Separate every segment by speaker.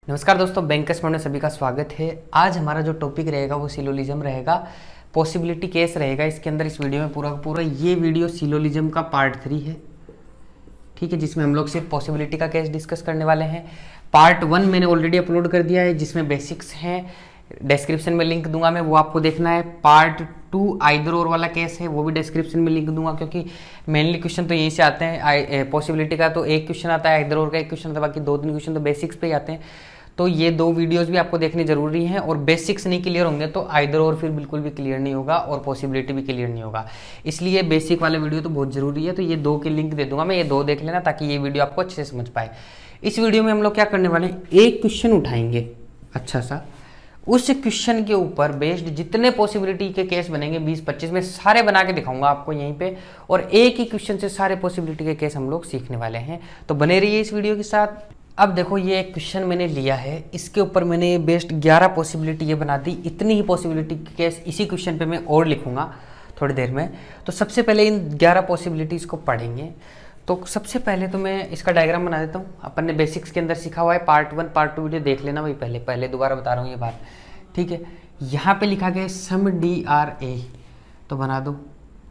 Speaker 1: नमस्कार दोस्तों, बैंकर्स में सभी का स्वागत है। आज हमारा जो टॉपिक रहेगा वो सिलोजिज्म रहेगा, पॉसिबिलिटी केस रहेगा। इसके अंदर इस वीडियो में पूरा ये वीडियो सिलोजिज्म का पार्ट 3 है, ठीक है, जिसमें हम लोग सिर्फ पॉसिबिलिटी का केस डिस्कस करने वाले हैं। पार्ट 1 मैंने ऑलरेडी अपलोड कर दिया है, जिसमें बेसिक्स हैं, डिस्क्रिप्शन में लिंक दूंगा मैं, वो आपको देखना है। पार्ट 2 आइदर और वाला केस है, वो भी डिस्क्रिप्शन में लिंक दूंगा, क्योंकि मेनली क्वेश्चन तो यहीं से आते हैं। पॉसिबिलिटी का तो एक क्वेश्चन आता है, आइदर और का एक क्वेश्चन आता है, बाकी 2-3 क्वेश्चन तो बेसिक्स पे ही आते हैं। तो ये 2 वीडियोस भी आपको देखने जरूरी हैं, और बेसिक्स नहीं क्लियर होंगे तो आइदर और फिर बिल्कुल भी क्लियर नहीं होगा, और पॉसिबिलिटी भी क्लियर नहीं होगा। इसलिए बेसिक वाले वीडियो तो बहुत जरूरी है। तो ये 2 के लिंक दे दूंगा मैं, ये 2 देख लेना, ताकि ये वीडियो आपको अच्छे से समझ पाए। इस वीडियो में हम लोग क्या करने वाले हैं, एक क्वेश्चन उठाएंगे अच्छा सा, उस क्वेश्चन के ऊपर बेस्ड जितने पॉसिबिलिटी के केस बनेंगे 20-25 में सारे बना के दिखाऊंगा आपको यहीं पे, और एक ही क्वेश्चन से सारे पॉसिबिलिटी के केस हम लोग सीखने वाले हैं। तो बने रहिए इस वीडियो के साथ। अब देखो, ये एक क्वेश्चन मैंने लिया है, इसके ऊपर मैंने बेस्ड 11 पॉसिबिलिटी ये बना दी। इतनी ही पॉसिबिलिटी के केस इसी क्वेश्चन पे मैं और लिखूंगा थोड़ी देर में। तो सबसे पहले इन 11 पॉसिबिलिटीज़ को पढ़ेंगे। तो सबसे पहले तो मैं इसका डायग्राम बना देता हूँ। अपन ने बेसिक्स के अंदर सीखा हुआ है, पार्ट 1 पार्ट 2 वीडियो देख लेना भाई, पहले दोबारा बता रहा हूँ ये बात, ठीक है। यहाँ पे लिखा गया है सम DRA, तो बना दो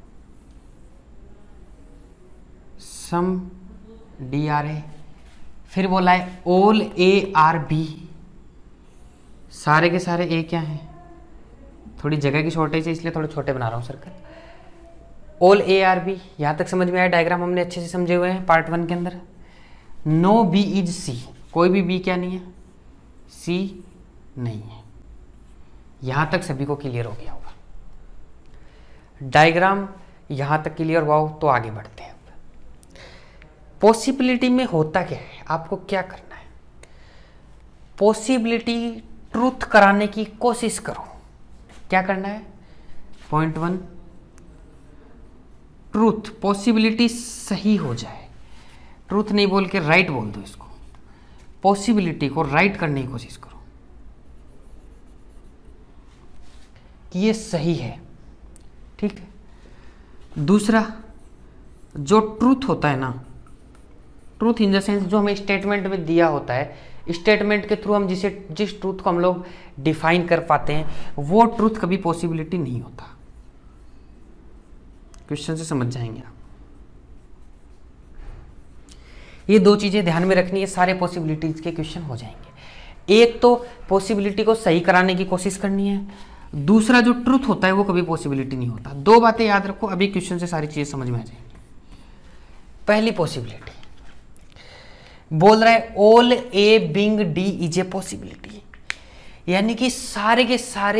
Speaker 1: सम DRA। फिर बोला है ऑल ARB, सारे के सारे ए क्या हैं, थोड़ी जगह की शॉर्टेज है इसलिए थोड़े छोटे बना रहा हूँ सर्कल। ऑल ARB, यहाँ तक समझ में आया, डायग्राम हमने अच्छे से समझे हुए हैं पार्ट 1 के अंदर। नो B इज C, कोई भी B क्या नहीं है, C नहीं है। यहाँ तक सभी को क्लियर हो गया होगा। डायग्राम यहाँ तक क्लियर हुआ हो तो आगे बढ़ते हैं। पॉसिबिलिटी में होता क्या है, आपको क्या करना है, पॉसिबिलिटी ट्रूथ कराने की कोशिश करो। क्या करना है, पॉइंट 1, ट्रूथ, पॉसिबिलिटी सही हो जाए। ट्रूथ नहीं बोल के राइट बोल दो इसको, पॉसिबिलिटी को राइट करने की कोशिश करो कि ये सही है, ठीक है। दूसरा, जो ट्रूथ होता है ना, ट्रूथ इन द सेंस जो हमें स्टेटमेंट में दिया होता है, स्टेटमेंट के थ्रू हम जिस ट्रूथ को हम लोग डिफाइन कर पाते हैं, वो ट्रूथ कभी पॉसिबिलिटी नहीं होता। क्वेश्चन से समझ जाएंगे आप। ये 2 चीजें ध्यान में रखनी है, सारे पॉसिबिलिटीज के क्वेश्चन हो जाएंगे। एक तो पॉसिबिलिटी को सही कराने की कोशिश करनी है, दूसरा जो ट्रूथ होता है वो कभी पॉसिबिलिटी नहीं होता। 2 बातें याद रखो, अभी क्वेश्चन से सारी चीजें समझ में आ जाएंगी। पहली पॉसिबिलिटी बोल रहा है all A being D is a possibility, यानी कि सारे के सारे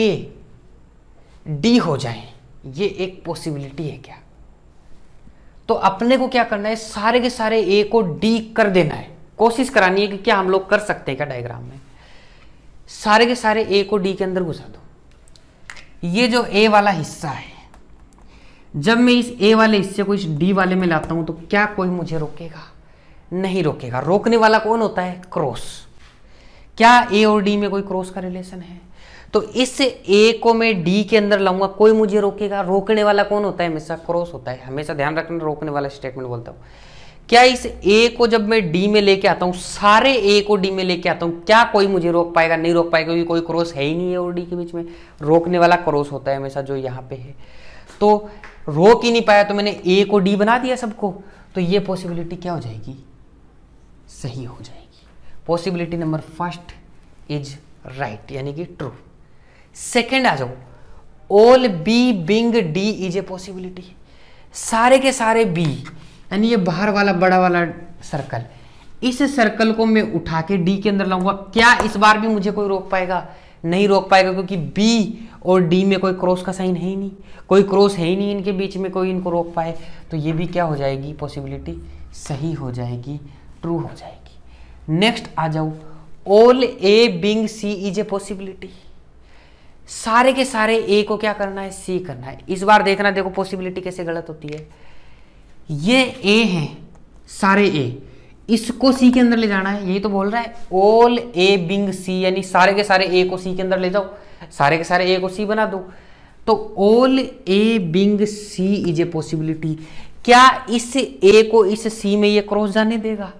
Speaker 1: A D हो जाएं, ये एक पॉसिबिलिटी है क्या। तो अपने को क्या करना है, सारे के सारे A को D कर देना है, कोशिश करानी है कि क्या हम लोग कर सकते हैं क्या। डायग्राम में सारे के सारे A को D के अंदर घुसा दो। ये जो A वाला हिस्सा है, जब मैं इस A वाले हिस्से को इस D वाले में लाता हूं तो क्या कोई मुझे रोकेगा, नहीं रोकेगा। रोकने वाला कौन होता है, क्रॉस। क्या A और D में कोई क्रॉस का रिलेशन है, तो इस A को मैं D के अंदर लाऊंगा, कोई मुझे रोकेगा। रोकने वाला कौन होता है, हमेशा क्रॉस होता है, हमेशा ध्यान रखना, रोकने वाला स्टेटमेंट बोलता हूं। क्या इस A को जब मैं D में लेके आता हूं, सारे A को D में लेके आता हूं, क्या कोई मुझे रोक पाएगा, नहीं रोक पाएगा, क्योंकि कोई क्रॉस है ही नहीं है और D के बीच में। रोकने वाला क्रॉस होता है हमेशा, जो यहाँ पे है। तो रोक ही नहीं पाया, तो मैंने A को D बना दिया सबको, तो ये पॉसिबिलिटी क्या हो जाएगी, सही हो जाएगी। पॉसिबिलिटी नंबर 1 इज राइट, यानी कि ट्रू। सेकेंड आ जाओ, all B being D is a possibility. सारे के सारे B, यानी ये बाहर वाला बड़ा वाला सर्कल, इस सर्कल को मैं उठा के D के अंदर लाऊंगा, क्या इस बार भी मुझे कोई रोक पाएगा, नहीं रोक पाएगा, क्योंकि B और D में कोई क्रॉस का साइन है ही नहीं, कोई क्रॉस है ही नहीं इनके बीच में, कोई इनको रोक पाए। तो ये भी क्या हो जाएगी, पॉसिबिलिटी सही हो जाएगी, ट्रू हो जाएगी। नेक्स्ट आ जाओ, all A being C is a possibility. सारे के सारे A को क्या करना है, C करना है। इस बार देखना, देखो पॉसिबिलिटी कैसे गलत होती है। ये A है, सारे A, इसको C के अंदर ले जाना है, यही तो बोल रहा है ऑल A बिंग C, यानी सारे के सारे A को C के अंदर ले जाओ, सारे के सारे A को C बना दो। तो all A being C is a possibility. क्या इस A को इस C में ये क्रॉस जाने देगा,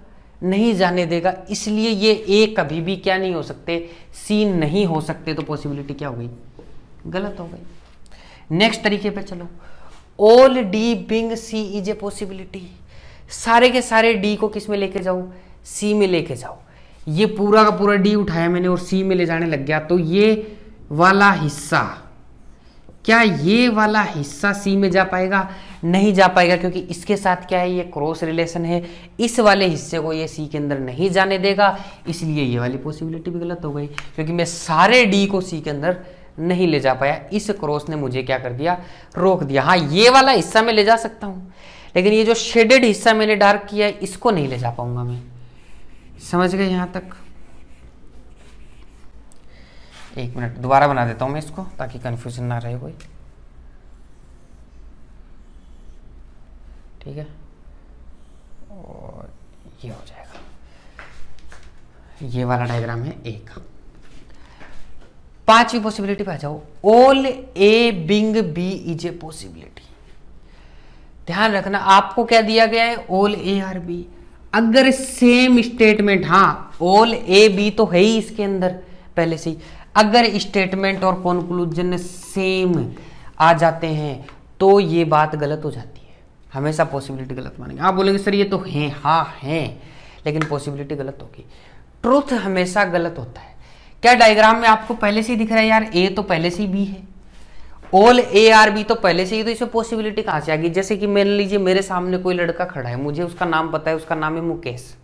Speaker 1: नहीं जाने देगा, इसलिए ये ए कभी भी क्या नहीं हो सकते, सी नहीं हो सकते, तो पॉसिबिलिटी क्या हो गई, गलत हो गई। नेक्स्ट तरीके पे चलो, all D being C is a possibility. सारे के सारे डी को किस में लेके जाओ, सी में लेके जाओ। ये पूरा का पूरा डी उठाया मैंने और सी में ले जाने लग गया, तो ये वाला हिस्सा, क्या ये वाला हिस्सा सी में जा पाएगा, नहीं जा पाएगा, क्योंकि इसके साथ क्या है, ये क्रॉस रिलेशन है, इस वाले हिस्से को ये सी के अंदर नहीं जाने देगा, इसलिए ये वाली पॉसिबिलिटी भी गलत हो गई, क्योंकि मैं सारे डी को सी के अंदर नहीं ले जा पाया, इस क्रॉस ने मुझे क्या कर दिया, रोक दिया। हाँ, ये वाला हिस्सा मैं ले जा सकता हूं, लेकिन ये जो शेडेड हिस्सा मैंने डार्क किया है, इसको नहीं ले जा पाऊंगा मैं। समझ गए यहां तक? एक मिनट दोबारा बना देता हूं मैं इसको, ताकि कंफ्यूजन ना रहे कोई। ठीक है, और ये हो जाएगा, ये वाला डायग्राम है ए का। पांचवी पॉसिबिलिटी पे आ जाओ, all A being B is a possibility. ध्यान रखना, आपको क्या दिया गया है, ऑल ए आर बी। अगर सेम स्टेटमेंट, हाँ ऑल ए बी तो है ही इसके अंदर पहले से ही, अगर स्टेटमेंट और कंक्लूजन सेम आ जाते हैं तो ये बात गलत हो जाती है, हमेशा पॉसिबिलिटी गलत मानेंगे। आप बोलेंगे सर ये तो है, हाँ है, लेकिन पॉसिबिलिटी गलत होगी। ट्रुथ हमेशा गलत होता है। क्या डायग्राम में आपको पहले से ही दिख रहा है यार, ए तो पहले से ही बी है, ऑल ए आर बी तो पहले से ही, तो इसमें पॉसिबिलिटी कहां से आ गई? जैसे कि मान लीजिए मेरे सामने कोई लड़का खड़ा है, मुझे उसका नाम पता है, उसका नाम है मुकेश।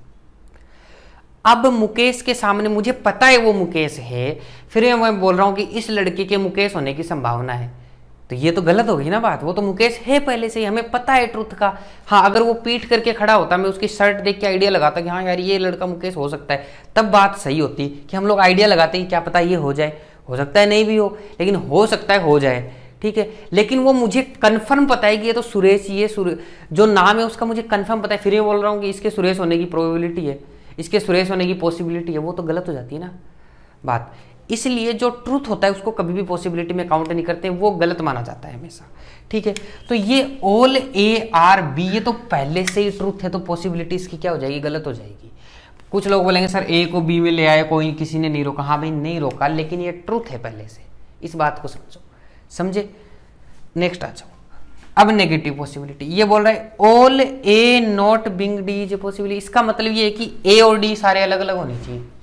Speaker 1: अब मुकेश के सामने मुझे पता है वो मुकेश है, फिर मैं बोल रहा हूं कि इस लड़के के मुकेश होने की संभावना है, तो ये तो गलत होगी ना बात। वो तो मुकेश है पहले से ही, हमें पता है ट्रुथ का। हाँ, अगर वो पीट करके खड़ा होता, मैं उसकी शर्ट देख के आइडिया लगाता कि हाँ यार ये लड़का मुकेश हो सकता है, तब बात सही होती कि हम लोग आइडिया लगाते कि क्या पता ये हो जाए, हो सकता है नहीं भी हो, लेकिन हो सकता है हो जाए, ठीक है। लेकिन वो मुझे कंफर्म पता है कि ये तो सुरेश, ये जो नाम है उसका मुझे कंफर्म पता है, फिर ये बोल रहा हूँ कि इसके सुरेश होने की प्रोबेबिलिटी है, इसके सुरेश होने की पॉसिबिलिटी है, वो तो गलत हो जाती है ना बात। इसलिए जो ट्रूथ होता है उसको कभी भी पॉसिबिलिटी में काउंट नहीं करते, वो गलत माना जाता है हमेशा, ठीक है। तो ये ऑल ए आर बी, ये तो पहले से ही ट्रूथ है, तो पॉसिबिलिटी इसकी क्या हो जाएगी, गलत हो जाएगी। कुछ लोग बोलेंगे सर ए को बी में ले आए, कोई किसी ने नहीं रोका। हाँ भाई नहीं रोका, लेकिन ये ट्रूथ है पहले से, इस बात को समझो, समझे। नेक्स्ट आ जाओ, अब नेगेटिव पॉसिबिलिटी। ये बोल रहा है all A not being D is a possibility. इसका मतलब ये है कि ए और डी सारे अलग अलग होने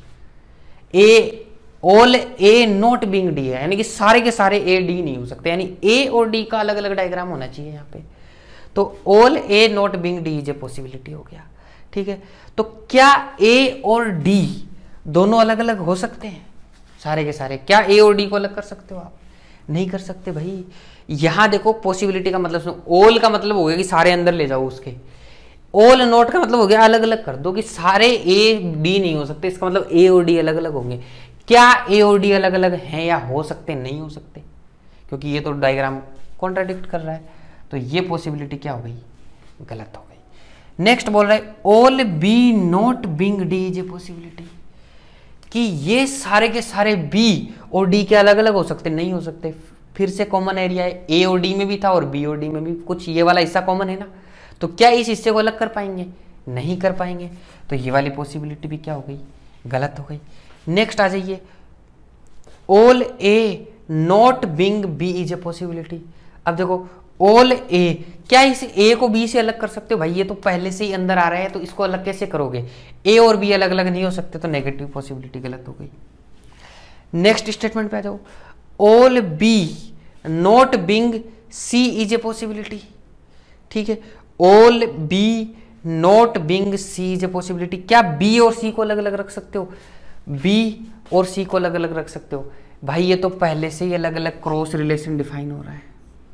Speaker 1: चाहिए। A all A not being D है, यानी कि सारे के सारे ए डी नहीं हो सकते, यानी ए और डी का अलग अलग डायग्राम होना चाहिए यहाँ पे। तो all A not being D is a possibility हो गया, ठीक है। तो क्या ए और डी दोनों अलग अलग हो सकते हैं सारे के सारे? क्या ए और डी को अलग कर सकते हो आप? नहीं कर सकते भाई। यहां देखो पॉसिबिलिटी का मतलब सुनो, ऑल का मतलब हो गया कि सारे अंदर ले जाओ उसके, ऑल नॉट का मतलब हो गया अलग अलग कर दो कि सारे ए डी नहीं हो सकते, इसका मतलब ए और डी अलग अलग होंगे। क्या ए और डी अलग अलग हैं या हो सकते? नहीं हो सकते, क्योंकि ये तो डायग्राम कॉन्ट्राडिक्ट कर रहा है, तो ये पॉसिबिलिटी क्या हो गई, गलत हो गई। नेक्स्ट बोल रहा है all B not being D is a possibility, कि ये सारे के सारे बी और डी के अलग अलग हो सकते? नहीं हो सकते। फिर से कॉमन एरिया है, ए और डी में भी था और बी और डी में भी कुछ ये वाला हिस्सा कॉमन है ना, तो क्या इस हिस्से को अलग कर पाएंगे? नहीं कर पाएंगे, तो ये वाली पॉसिबिलिटी भी क्या हो गई, गलत हो गई। नेक्स्ट आ जाइए, all A not being B is a possibility. अब देखो ऑल ए, क्या इस ए को बी से अलग कर सकते हो? भाई ये तो पहले से ही अंदर आ रहा है, तो इसको अलग कैसे करोगे? ए और बी अलग अलग नहीं हो सकते, तो नेगेटिव पॉसिबिलिटी गलत हो गई। नेक्स्ट स्टेटमेंट पे आ जाओ, all B not being C is a possibility, ठीक है। All B not being C is a possibility. क्या बी और सी को अलग अलग रख सकते हो? बी और सी को अलग अलग रख सकते हो? भाई ये तो पहले से ही अलग अलग क्रॉस रिलेशन डिफाइन हो रहा है,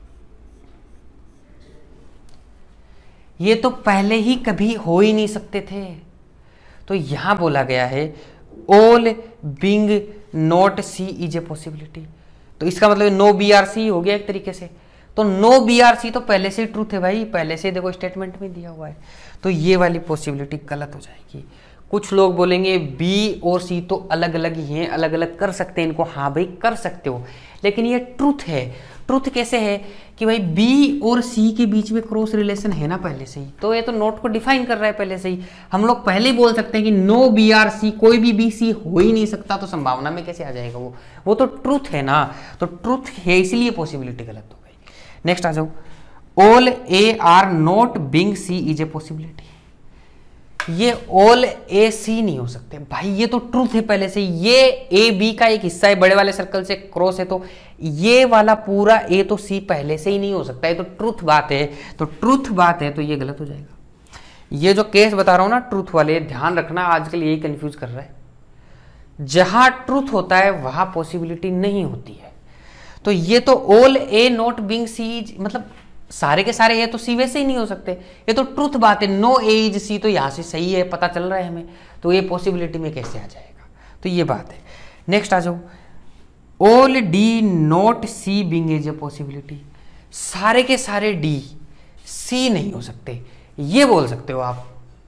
Speaker 1: ये तो पहले ही कभी हो ही नहीं सकते थे। तो यहां बोला गया है all being not C is a possibility, तो इसका मतलब नो बी आर सी हो गया एक तरीके से। तो नो बी आर सी तो पहले से ही ट्रूथ है भाई, पहले से ही देखो स्टेटमेंट में दिया हुआ है, तो ये वाली पॉसिबिलिटी गलत हो जाएगी। कुछ लोग बोलेंगे बी और सी तो अलग अलग ही हैं, अलग अलग कर सकते हैं इनको। हाँ भाई कर सकते हो, लेकिन ये ट्रुथ है। ट्रुथ कैसे है कि भाई बी और सी के बीच में क्रॉस रिलेशन है ना पहले से ही, तो ये तो नोट को डिफाइन कर रहा है पहले से ही। हम लोग पहले ही बोल सकते हैं कि नो बी आर सी, कोई भी बी सी हो ही नहीं सकता, तो संभावना में कैसे आ जाएगा वो तो ट्रुथ है ना। तो ट्रुथ है, इसलिए पॉसिबिलिटी गलत हो गई। नेक्स्ट आ जाओ, all A are not being C is a possibility. ये ऑल ए सी नहीं हो सकते भाई, ये तो ट्रूथ है पहले से। ये ए बी का एक हिस्सा है, बड़े वाले सर्कल से क्रॉस है, तो ये वाला पूरा ए तो सी पहले से ही नहीं हो सकता। ये तो ट्रूथ बात है, तो ट्रूथ बात है, तो ये गलत हो जाएगा। ये जो केस बता रहा हूं ना ट्रूथ वाले, ध्यान रखना, आजकल यही कंफ्यूज कर रहा है। जहां ट्रूथ होता है वहां पॉसिबिलिटी नहीं होती है। तो ये तो all A not being C, मतलब सारे के सारे ए तो सी वैसे ही नहीं हो सकते। ये तो ट्रूथ बात है, नो ए इज सी, तो यहां से सही है, पता चल रहा है हमें, तो ये पॉसिबिलिटी में कैसे आ जाएगा, तो ये बात है। नेक्स्ट आ जाओ, all D not C being is a possibility. सारे के सारे डी सी नहीं हो सकते, ये बोल सकते हो आप,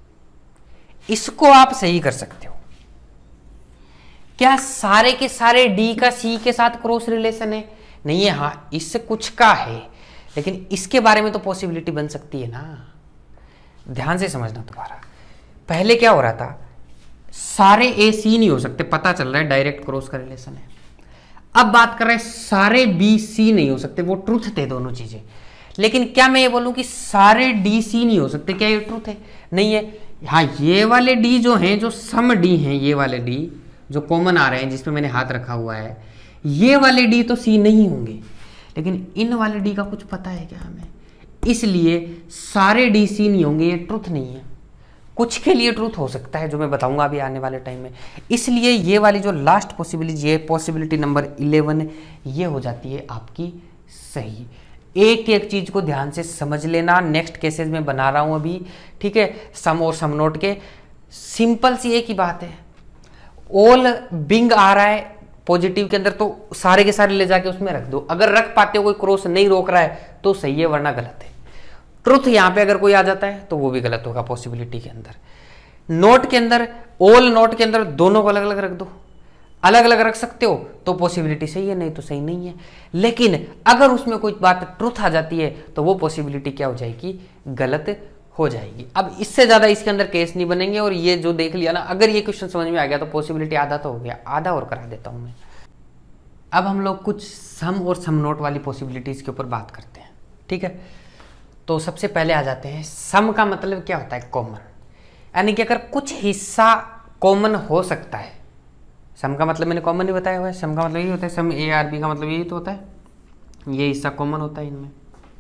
Speaker 1: इसको आप सही कर सकते हो। क्या सारे के सारे डी का सी के साथ क्रॉस रिलेशन है? नहीं है। हाँ, इससे कुछ का है, लेकिन इसके बारे में तो पॉसिबिलिटी बन सकती है ना। ध्यान से समझना दोबारा। पहले क्या हो रहा था, सारे ए सी नहीं हो सकते, पता चल रहा है डायरेक्ट क्रॉस का रिलेशन है। अब बात कर रहे हैं सारे बी सी नहीं हो सकते, वो ट्रुथ थे दोनों चीजें। लेकिन क्या मैं ये बोलूं कि सारे डी सी नहीं हो सकते, क्या ये ट्रुथ है? नहीं है। हाँ, ये वाले डी जो हैं, जो सम डी हैं, ये वाले डी जो कॉमन आ रहे हैं, जिसमें मैंने हाथ रखा हुआ है, ये वाले डी तो सी नहीं होंगे। लेकिन इन वाले डी का कुछ पता है क्या हमें? इसलिए सारे डी सी नहीं होंगे, ये ट्रुथ नहीं है। कुछ के लिए ट्रुथ हो सकता है, जो मैं बताऊंगा अभी आने वाले टाइम में। इसलिए ये वाली जो लास्ट पॉसिबिलिटी, ये पॉसिबिलिटी नंबर 11, ये हो जाती है आपकी सही। एक एक चीज को ध्यान से समझ लेना। नेक्स्ट केसेस में बना रहा हूं अभी, ठीक है, सम और सम नोट के। सिंपल सी एक ही बात है, ऑल बिंग आ रहा है पॉजिटिव के अंदर, तो सारे के सारे ले जाके उसमें रख दो। अगर रख पाते हो, कोई क्रॉस नहीं रोक रहा है, तो सही है, वरना गलत है। ट्रुथ यहां पे अगर कोई आ जाता है तो वो भी गलत होगा पॉसिबिलिटी के अंदर। नोट के अंदर, ऑल नोट के अंदर दोनों को अलग अलग रख दो। अलग अलग रख सकते हो तो पॉसिबिलिटी सही है, नहीं तो सही नहीं है। लेकिन अगर उसमें कोई बात ट्रुथ आ जाती है तो वो पॉसिबिलिटी क्या हो जाएगी? गलत हो जाएगी। अब इससे ज्यादा इसके अंदर केस नहीं बनेंगे। और ये जो देख लिया ना, अगर ये क्वेश्चन समझ में आ गया तो पॉसिबिलिटी आधा तो हो गया, आधा और करा देता हूं मैं। अब हम लोग कुछ सम और सम नोट वाली पॉसिबिलिटीज के ऊपर बात करते हैं, ठीक है। तो सबसे पहले आ जाते हैं, सम का मतलब क्या होता है? कॉमन, यानी कि अगर कुछ हिस्सा कॉमन हो सकता है। सम का मतलब मैंने कॉमन नहीं बताया हुआ है, सम का मतलब यही होता है, सम ए आर बी का मतलब यही तो होता है, ये हिस्सा कॉमन होता है इनमें।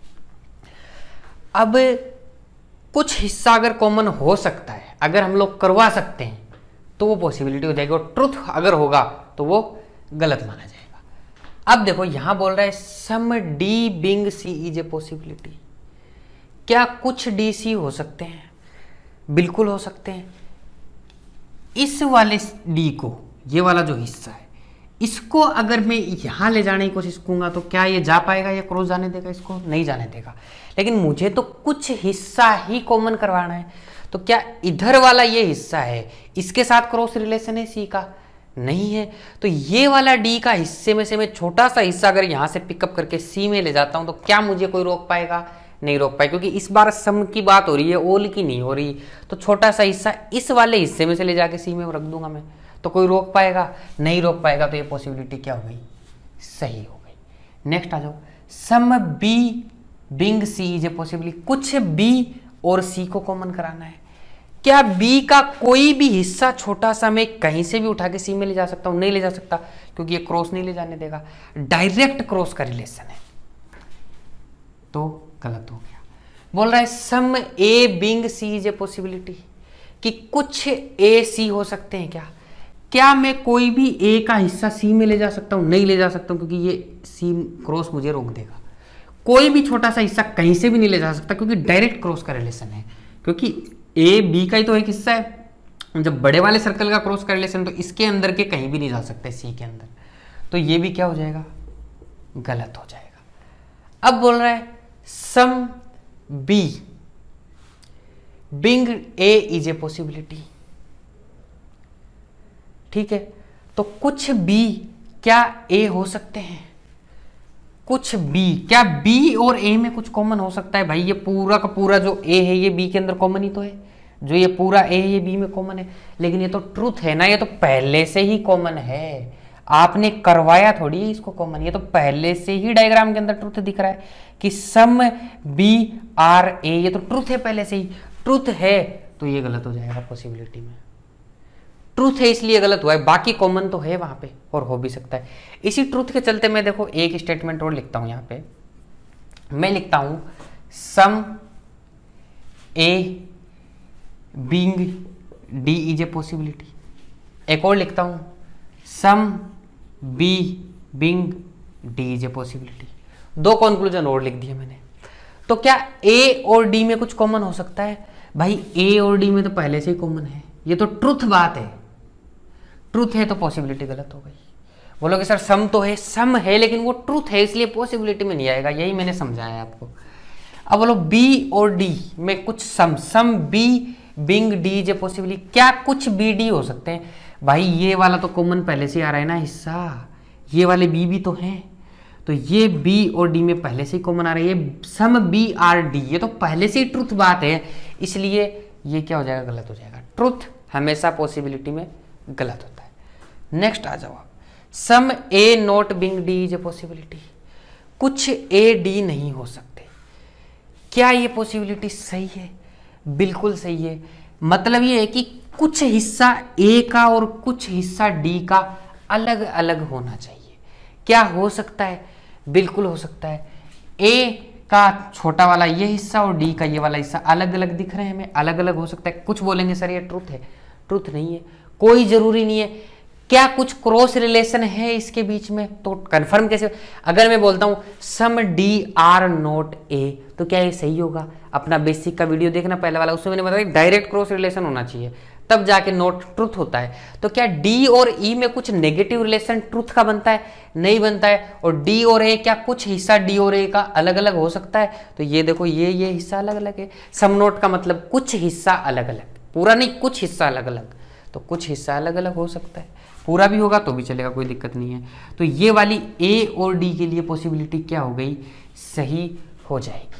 Speaker 1: अब कुछ हिस्सा अगर कॉमन हो सकता है, अगर हम लोग करवा सकते हैं, तो वो पॉसिबिलिटी हो जाएगी। और ट्रुथ अगर होगा तो वो गलत माना जाएगा। अब देखो यहां बोल रहा है some D being C is a possibility. क्या कुछ डी सी हो सकते हैं? बिल्कुल हो सकते हैं। इस वाले डी को, ये वाला जो हिस्सा है, इसको अगर मैं यहां ले जाने की कोशिश करूंगा तो क्या ये जा पाएगा या क्रॉस जाने देगा? इसको नहीं जाने देगा। लेकिन मुझे तो कुछ हिस्सा ही कॉमन करवाना है, तो क्या इधर वाला ये हिस्सा है, इसके साथ क्रॉस रिलेशन है सी का? नहीं है। तो ये वाला डी का हिस्से में से मैं छोटा सा हिस्सा अगर यहां से पिकअप करके सी में ले जाता हूं, तो क्या मुझे कोई रोक पाएगा? नहीं रोक पाए, क्योंकि इस बार सम की बात हो रही है, ओल की नहीं हो रही। तो छोटा सा हिस्सा इस वाले हिस्से में से ले जाके सी में रख दूंगा मैं, तो कोई रोक पाएगा? नहीं रोक पाएगा। तो ये पॉसिबिलिटी क्या हो गई? सही हो गई। नेक्स्ट आ जाओ, some B being C is a possibility. कुछ बी और सी को कॉमन कराना है। क्या बी का कोई भी हिस्सा छोटा सा मैं कहीं से भी उठा के सी में ले जा सकता हूं? नहीं ले जा सकता, क्योंकि ये क्रॉस नहीं ले जाने देगा। डायरेक्ट क्रॉस का रिलेशन है, तो गलत हो गया। बोल रहा है some A being C is a possibility, कि कुछ ए सी हो सकते हैं। क्या मैं कोई भी ए का हिस्सा सी में ले जा सकता हूं? नहीं ले जा सकता हूं, क्योंकि ये सी क्रॉस मुझे रोक देगा। कोई भी छोटा सा हिस्सा कहीं से भी नहीं ले जा सकता, क्योंकि डायरेक्ट क्रॉस का रिलेशन है। क्योंकि ए बी का ही तो एक हिस्सा है। जब बड़े वाले सर्कल का क्रॉस का रिलेशन, तो इसके अंदर के कहीं भी नहीं जा सकते सी के अंदर, तो ये भी क्या हो जाएगा? गलत हो जाएगा। अब बोल रहा है some B being A is a possibility. ठीक है, तो कुछ बी क्या ए हो सकते हैं? कुछ बी, क्या बी और ए में कुछ कॉमन हो सकता है? भाई ये पूरा का पूरा जो ए है ये बी के अंदर कॉमन ही तो है, जो ये पूरा ए है ये बी में कॉमन है, लेकिन ये तो ट्रुथ है ना, ये तो पहले से ही कॉमन है, आपने करवाया थोड़ी इसको कॉमन, ये तो पहले से ही डायग्राम के अंदर ट्रुथ दिख रहा है कि सम बी आर ए, ये तो ट्रुथ है, पहले से ही ट्रुथ है, तो ये गलत हो जाएगा पॉसिबिलिटी में। ट्रुथ है इसलिए गलत हुआ है, बाकी कॉमन तो है वहां पे और हो भी सकता है। इसी ट्रुथ के चलते मैं देखो एक स्टेटमेंट और लिखता हूं, यहां पे मैं लिखता हूं some A being D is a possibility. एक और लिखता हूं some B being D is a possibility. दो कंक्लूजन और लिख दिए मैंने। तो क्या ए और डी में कुछ कॉमन हो सकता है? भाई ए और डी में तो पहले से ही कॉमन है, ये तो ट्रुथ बात है, ट्रुथ है तो पॉसिबिलिटी गलत हो गई। बोलोगे सर सम तो है, सम है लेकिन वो ट्रुथ है इसलिए पॉसिबिलिटी में नहीं आएगा, यही मैंने समझाया आपको। अब बोलो बी और डी में कुछ some B being D is a possibility, क्या कुछ बी डी हो सकते हैं? भाई ये वाला तो कॉमन पहले से आ रहा है ना हिस्सा, ये वाले बी भी तो हैं, तो ये बी और डी में पहले से ही कॉमन आ रहा है, ये सम बी आर डी, ये तो पहले से ही ट्रुथ बात है, इसलिए ये क्या हो जाएगा? गलत हो जाएगा। ट्रुथ हमेशा पॉसिबिलिटी में गलत होता है। नेक्स्ट आ जाओ आप, some A not being D is a possibility, कुछ ए डी नहीं हो सकते, क्या ये पॉसिबिलिटी सही है? बिल्कुल सही है। मतलब ये है कि कुछ हिस्सा ए का और कुछ हिस्सा डी का अलग अलग होना चाहिए। क्या हो सकता है? बिल्कुल हो सकता है। ए का छोटा वाला ये हिस्सा और डी का ये वाला हिस्सा अलग अलग दिख रहे हैं हमें, अलग अलग हो सकता है। कुछ बोलेंगे सर ये ट्रुथ है, ट्रुथ नहीं है, कोई जरूरी नहीं है। क्या कुछ क्रॉस रिलेशन है इसके बीच में? तो कंफर्म कैसे? अगर मैं बोलता हूं some D are not A, तो क्या ये सही होगा? अपना बेसिक का वीडियो देखना पहले वाला, उसमें मैंने बताया डायरेक्ट क्रॉस रिलेशन होना चाहिए, तब जाके नॉट ट्रुथ होता है। तो क्या डी और ई में कुछ नेगेटिव रिलेशन ट्रुथ का बनता है? नहीं बनता है। और डी और ए, क्या कुछ हिस्सा डी और ए का अलग अलग हो सकता है? तो ये देखो ये हिस्सा अलग अलग है। सम नॉट का मतलब कुछ हिस्सा अलग अलग, पूरा नहीं, कुछ हिस्सा अलग अलग, तो कुछ हिस्सा अलग अलग हो सकता है, पूरा भी होगा तो भी चलेगा, कोई दिक्कत नहीं है। तो ये वाली ए और डी के लिए पॉसिबिलिटी क्या हो गई? सही हो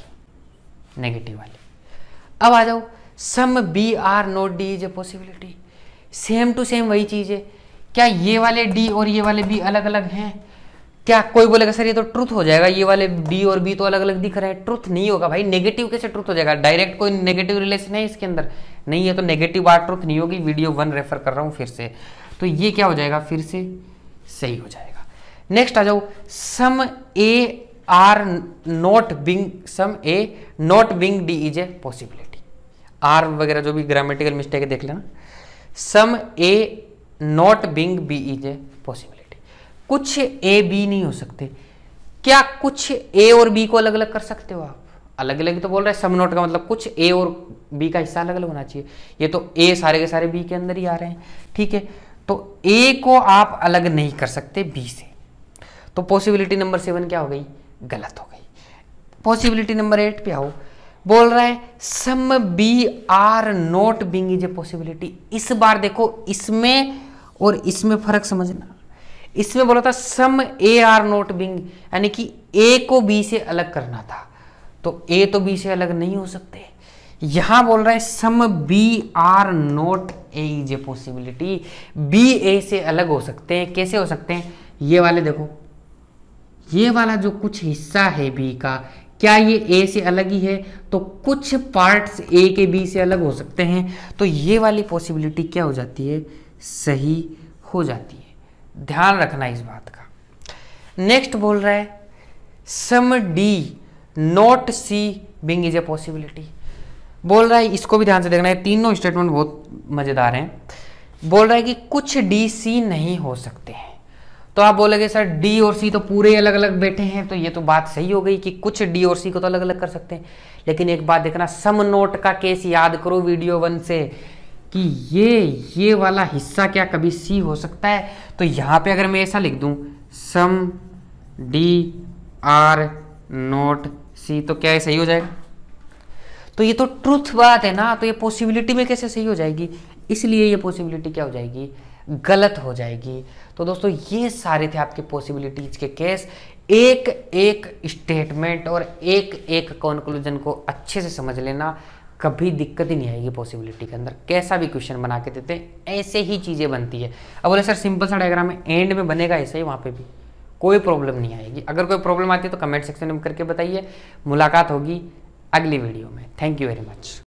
Speaker 1: जाएगी, नेगेटिव वाली। अब आ जाओ some B are not D is a possibility, same to same वही चीज है। क्या ये वाले डी और ये वाले बी अलग अलग हैं? क्या कोई बोलेगा सर ये तो ट्रुथ हो जाएगा, ये वाले डी और बी तो अलग अलग दिख रहे हैं। ट्रुथ नहीं होगा भाई, नेगेटिव कैसे ट्रुथ हो जाएगा? डायरेक्ट कोई नेगेटिव रिलेशन है इसके अंदर? नहीं है, तो नेगेटिव बार ट्रुथ नहीं होगी। वीडियो 1 रेफर कर रहा हूं फिर से, तो ये क्या हो जाएगा? फिर से सही हो जाएगा। नेक्स्ट आ जाओ some A are not being, some A not being D is a possibility. Are वगैरह जो भी ग्रामेटिकल मिस्टेक है देख लेना। Some A not being B is a possibility, कुछ ए बी नहीं हो सकते। क्या कुछ ए और बी को अलग अलग कर सकते हो आप? अलग अलग तो बोल रहे हैं, सम नॉट का मतलब कुछ ए और बी का हिस्सा अलग अलग होना चाहिए। ये तो ए सारे के सारे बी के अंदर ही आ रहे हैं, ठीक है, तो ए को आप अलग नहीं कर सकते बी से, तो पॉसिबिलिटी नंबर 7 क्या हो गई? गलत हो गई। पॉसिबिलिटी नंबर 8 पे आओ, बोल रहा है some B are not being is a possibility. इस बार देखो इसमें और इसमें फर्क समझना। इसमें बोला था some A are not being, यानी कि ए को बी से अलग करना था, तो ए तो बी से अलग नहीं हो सकते। यहां बोल रहा है some B are not A is a possibility, B A से अलग हो सकते हैं। कैसे हो सकते हैं? ये वाले देखो, ये वाला जो कुछ हिस्सा है बी का, क्या ये ए से अलग ही है? तो कुछ पार्ट्स ए के बी से अलग हो सकते हैं, तो ये वाली पॉसिबिलिटी क्या हो जाती है? सही हो जाती है। ध्यान रखना इस बात का। नेक्स्ट बोल रहा है some D not C being is a possibility. बोल रहा है, इसको भी ध्यान से देखना है, तीनों स्टेटमेंट बहुत मजेदार हैं। बोल रहा है कि कुछ डी सी नहीं हो सकते हैं। तो आप बोलोगे सर डी और सी तो पूरे अलग अलग बैठे हैं, तो ये तो बात सही हो गई कि कुछ डी और सी को तो अलग अलग कर सकते हैं। लेकिन एक बात देखना, सम नोट का केस याद करो वीडियो 1 से, कि ये वाला हिस्सा क्या कभी सी हो सकता है? तो यहां पे अगर मैं ऐसा लिख दूं some D are not C, तो क्या ये सही हो जाएगा? तो ये तो ट्रुथ बात है ना, तो ये पॉसिबिलिटी में कैसे सही हो जाएगी? इसलिए ये पॉसिबिलिटी क्या हो जाएगी? गलत हो जाएगी। तो दोस्तों ये सारे थे आपके पॉसिबिलिटीज के केस। एक एक स्टेटमेंट और एक एक कंक्लूजन को अच्छे से समझ लेना, कभी दिक्कत ही नहीं आएगी पॉसिबिलिटी के अंदर। कैसा भी क्वेश्चन बना के देते हैं ऐसे ही चीज़ें बनती है। अब बोले सर सिंपल सा डायग्राम है, एंड में बनेगा ऐसे ही, वहाँ पे भी कोई प्रॉब्लम नहीं आएगी। अगर कोई प्रॉब्लम आती है तो कमेंट सेक्शन में करके बताइए। मुलाकात होगी अगली वीडियो में। Thank you very much.